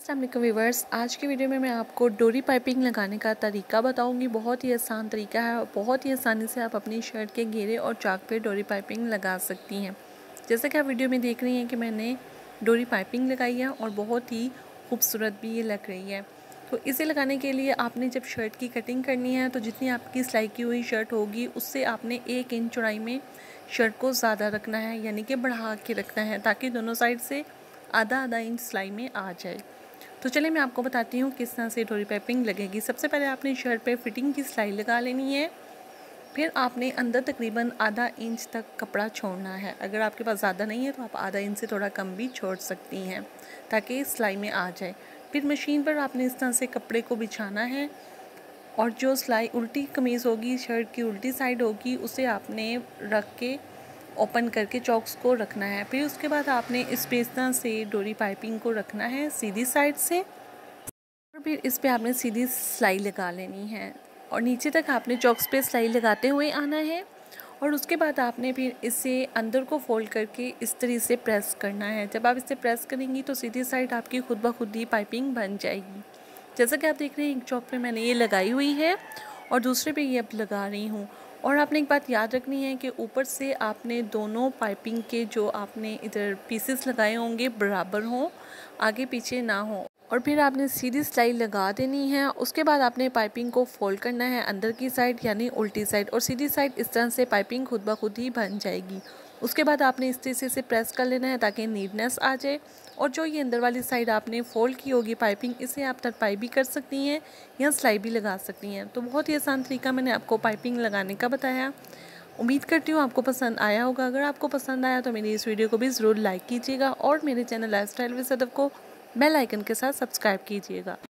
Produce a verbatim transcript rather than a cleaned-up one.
अस्सलाम वालेकुम व्यूअर्स, आज की वीडियो में मैं आपको डोरी पाइपिंग लगाने का तरीका बताऊंगी। बहुत ही आसान तरीका है और बहुत ही आसानी से आप अपनी शर्ट के घेरे और चाक पे डोरी पाइपिंग लगा सकती हैं। जैसे कि आप वीडियो में देख रही हैं कि मैंने डोरी पाइपिंग लगाई है और बहुत ही खूबसूरत भी ये लग रही है। तो इसे लगाने के लिए आपने जब शर्ट की कटिंग करनी है तो जितनी आपकी सिलाई की हुई शर्ट होगी उससे आपने एक इंच चौड़ाई में शर्ट को ज़्यादा रखना है, यानी कि बढ़ा के रखना है, ताकि दोनों साइड से आधा आधा इंच सिलाई में आ जाए। तो चलिए मैं आपको बताती हूँ किस तरह से डोरी पाइपिंग लगेगी। सबसे पहले आपने शर्ट पे फिटिंग की सिलाई लगा लेनी है। फिर आपने अंदर तकरीबन आधा इंच तक कपड़ा छोड़ना है। अगर आपके पास ज़्यादा नहीं है तो आप आधा इंच से थोड़ा कम भी छोड़ सकती हैं, ताकि सिलाई में आ जाए। फिर मशीन पर आपने इस तरह से कपड़े को बिछाना है और जो सिलाई उल्टी कमीज़ होगी, शर्ट की उल्टी साइड होगी, उसे आपने रख के ओपन करके चॉक्स को रखना है। फिर उसके बाद आपने इस पे इस तरह से डोरी पाइपिंग को रखना है सीधी साइड से, और फिर इस पे आपने सीधी सिलाई लगा लेनी है और नीचे तक आपने चॉक्स पे सिलाई लगाते हुए आना है। और उसके बाद आपने फिर इसे अंदर को फोल्ड करके इस तरीके से प्रेस करना है। जब आप इसे प्रेस करेंगी तो सीधी साइड आपकी खुद ब खुद ही पाइपिंग बन जाएगी। जैसा कि आप देख रहे हैं, एक चॉक पे मैंने ये लगाई हुई है और दूसरे पे ये अब लगा रही हूँ। और आपने एक बात याद रखनी है कि ऊपर से आपने दोनों पाइपिंग के जो आपने इधर पीसेस लगाए होंगे बराबर हों, आगे पीछे ना हो। और फिर आपने सीधी सिलाई लगा देनी है। उसके बाद आपने पाइपिंग को फोल्ड करना है अंदर की साइड यानी उल्टी साइड, और सीधी साइड इस तरह से पाइपिंग खुद ब खुद ही बन जाएगी। उसके बाद आपने इस तरीके से प्रेस कर लेना है ताकि नीटनेस आ जाए। और जो ये अंदर वाली साइड आपने फोल्ड की होगी पाइपिंग, इसे आप तरपाई भी कर सकती हैं या सिलाई भी लगा सकती हैं। तो बहुत ही आसान तरीका मैंने आपको पाइपिंग लगाने का बताया। उम्मीद करती हूँ आपको पसंद आया होगा। अगर आपको पसंद आया तो मेरी इस वीडियो को भी ज़रूर लाइक कीजिएगा और मेरे चैनल लाइफस्टाइल विद सदफ को बेल आइकन के साथ सब्सक्राइब कीजिएगा।